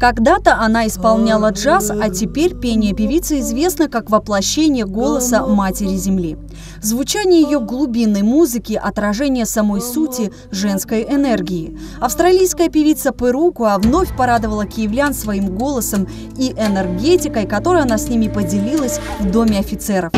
Когда-то она исполняла джаз, а теперь пение певицы известно как воплощение голоса Матери Земли. Звучание ее глубинной музыки – отражение самой сути женской энергии. Австралийская певица Перукуа вновь порадовала киевлян своим голосом и энергетикой, которой она с ними поделилась в Доме офицеров.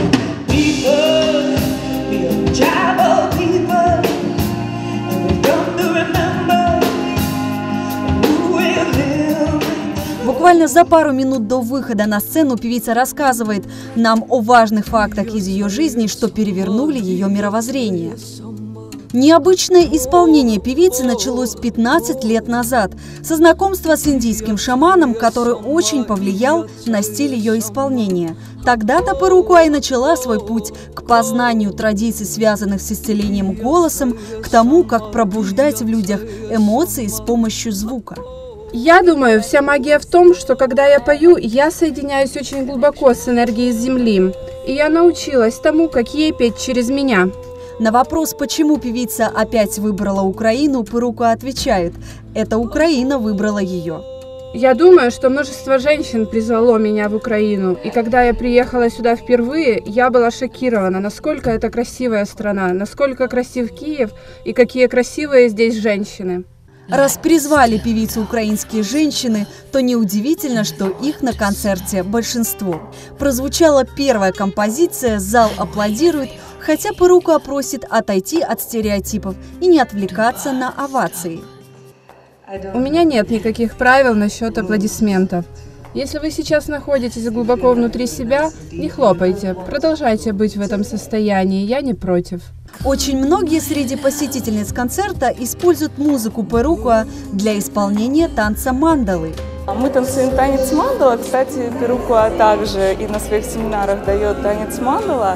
Буквально за пару минут до выхода на сцену певица рассказывает нам о важных фактах из ее жизни, что перевернули ее мировоззрение. Необычное исполнение певицы началось 15 лет назад, со знакомства с индийским шаманом, который очень повлиял на стиль ее исполнения. Тогда-то Перукуа и начала свой путь к познанию традиций, связанных с исцелением голосом, к тому, как пробуждать в людях эмоции с помощью звука. Я думаю, вся магия в том, что когда я пою, я соединяюсь очень глубоко с энергией Земли. И я научилась тому, как ей петь через меня. На вопрос, почему певица опять выбрала Украину, Перукуа отвечает: это Украина выбрала ее. Я думаю, что множество женщин призвало меня в Украину. И когда я приехала сюда впервые, я была шокирована, насколько это красивая страна, насколько красив Киев и какие красивые здесь женщины. Раз призвали певицу украинские женщины, то неудивительно, что их на концерте большинство. Прозвучала первая композиция, зал аплодирует, хотя Перукуа просит отойти от стереотипов и не отвлекаться на овации. У меня нет никаких правил насчет аплодисментов. Если вы сейчас находитесь глубоко внутри себя, не хлопайте, продолжайте быть в этом состоянии, я не против. Очень многие среди посетительниц концерта используют музыку Перукуа для исполнения танца мандалы. Мы танцуем танец мандала. Кстати, Перукуа также и на своих семинарах дает танец мандала.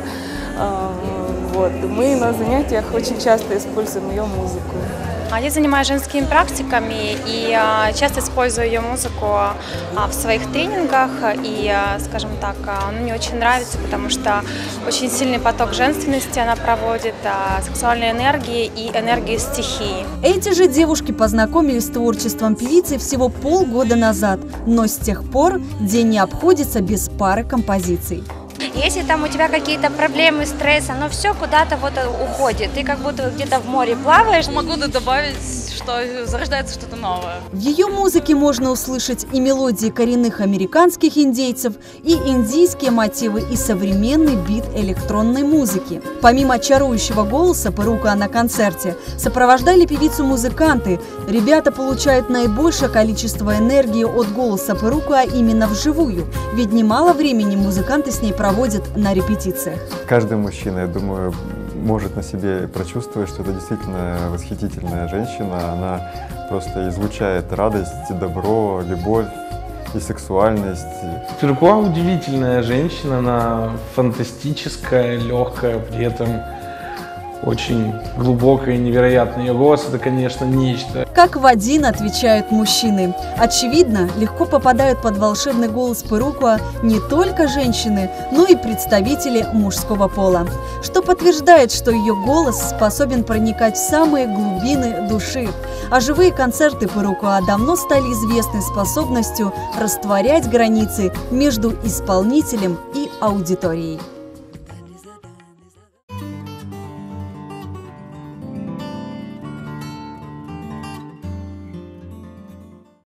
Мы на занятиях очень часто используем ее музыку. Я занимаюсь женскими практиками и часто использую ее музыку в своих тренингах. И, скажем так, она мне очень нравится, потому что очень сильный поток женственности она проводит, сексуальной энергии и энергии стихии. Эти же девушки познакомились с творчеством певицы всего полгода назад, но с тех пор день не обходится без пары композиций. Если там у тебя какие-то проблемы, стресс, оно все куда-то вот уходит. Ты как будто где-то в море плаваешь. Могу добавить, что зарождается что-то новое. В ее музыке можно услышать и мелодии коренных американских индейцев, и индийские мотивы, и современный бит электронной музыки. Помимо чарующего голоса Перукуа на концерте сопровождали певицу музыканты. Ребята получают наибольшее количество энергии от голоса Перукуа именно вживую, ведь немало времени музыканты с ней проводят на репетициях. Каждый мужчина, я думаю, может на себе прочувствовать, что это действительно восхитительная женщина. Она просто излучает радость, добро, любовь и сексуальность. Перукуа удивительная женщина, она фантастическая, легкая, при этом очень глубокая и невероятная. Ее голос – это, конечно, нечто. Как в один отвечают мужчины. Очевидно, легко попадают под волшебный голос Перукуа не только женщины, но и представители мужского пола, что подтверждает, что ее голос способен проникать в самые глубины души. А живые концерты Перукуа давно стали известны способностью растворять границы между исполнителем и аудиторией.